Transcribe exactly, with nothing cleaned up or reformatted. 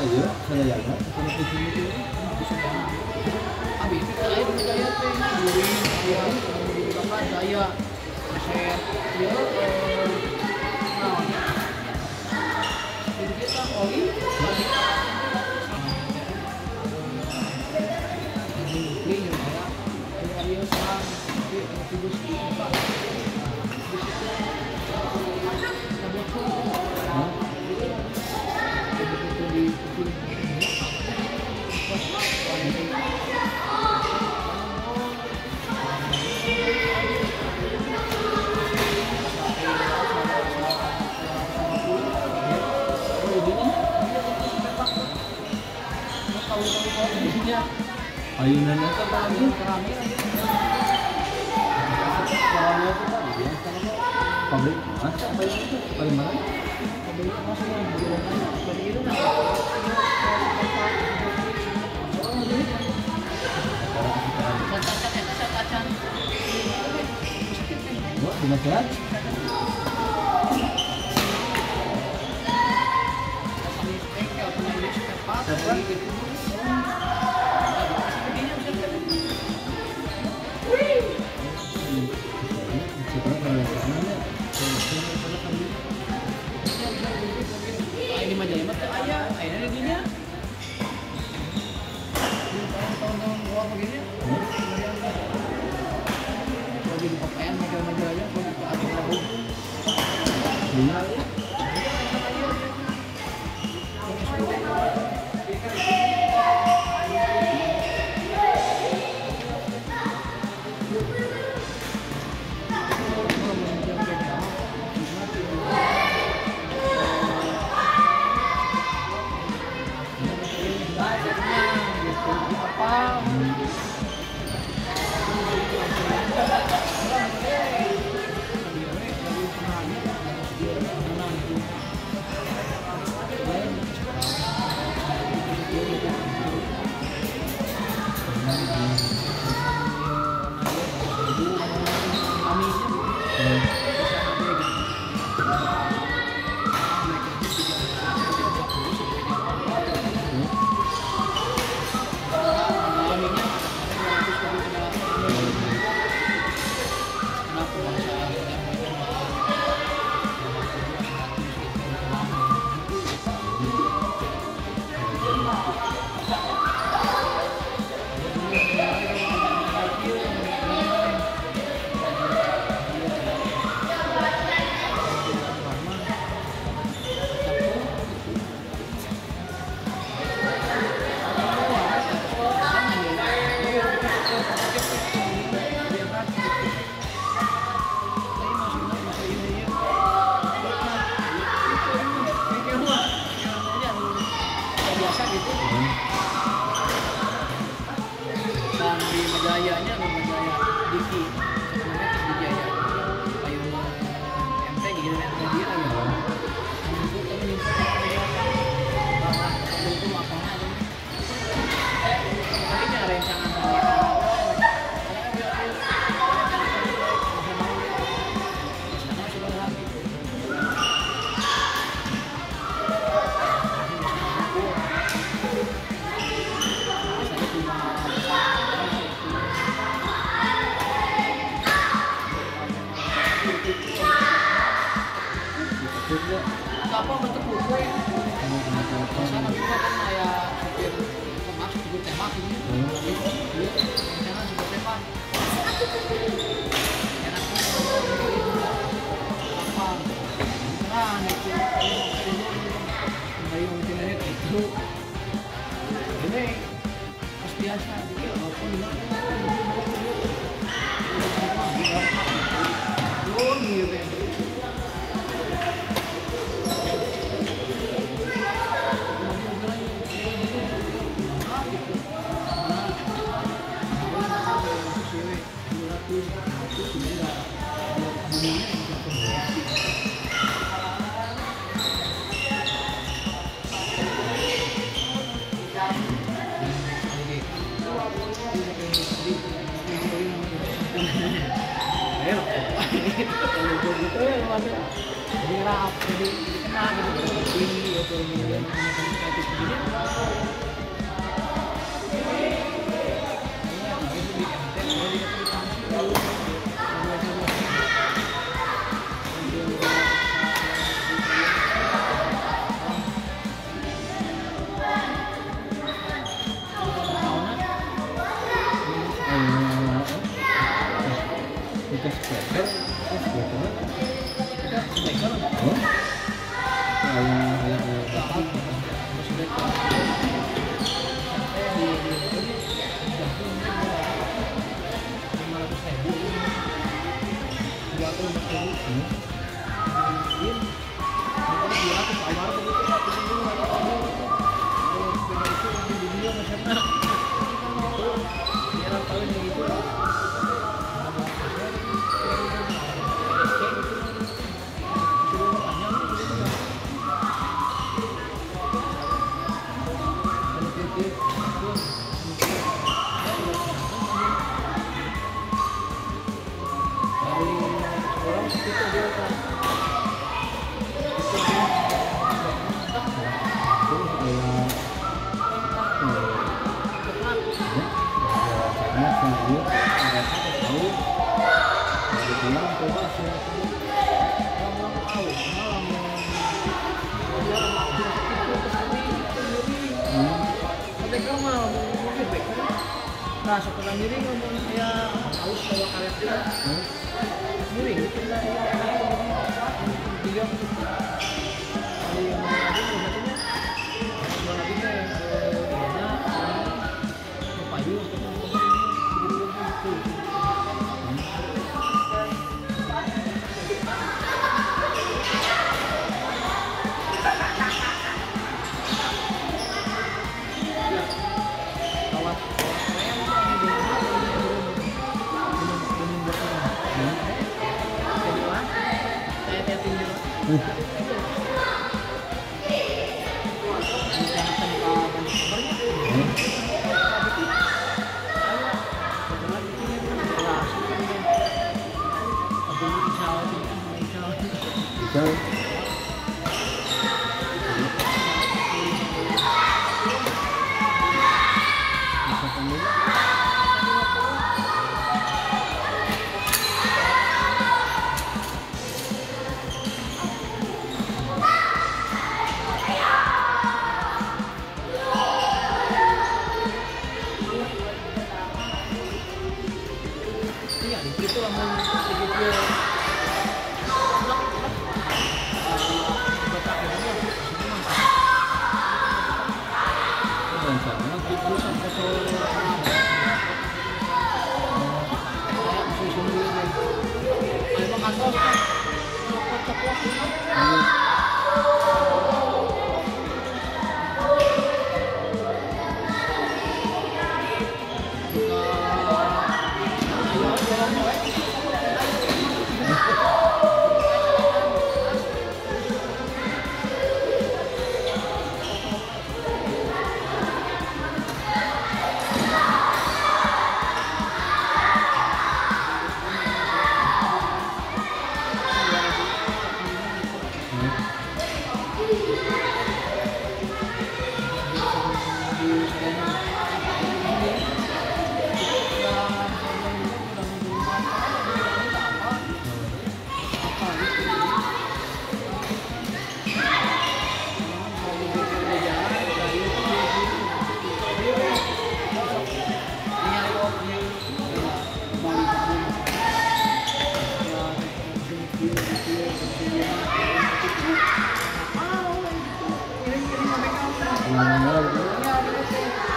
aja saya ya kan kalau di sini tuh Abi itu saya di Jaya teh guring saya bahkan saya set ya nah jadi kita oli ini ya saya dia serang di tubuh kita ayunannya keramik keramik soalnya itu kan dia pabrik ah pabrik mana buat dimakan ini mah jadi mata ayah ayahnya dinya tahun-tahun gua begini lagi di papan majalah-majalahnya kalau di atas labu dan di Majayanya ada Majaya Diki sebenarnya di Jaya payung M T gitu net dia lagi itu kami nyimpen bahwa itu makanya tapi ada rencangan apa bentuk buku sama juga kan kayak supir tembak supir tembak ini rencana supir tembak enak apa nah itu dari mungkin itu ini pas biasa jadi walaupun oh gitu jadi rap jadi dikenal gitu tinggi ya segini. Kita spreader, spreader. Kita striker. Oh, kayak kayak kayak Nah, setelah miring ngomong saya haus bawa karetnya. Miring, kita tiga kali yang lagi maksudnya dua lagi teh mana payu untuk itu. Nah,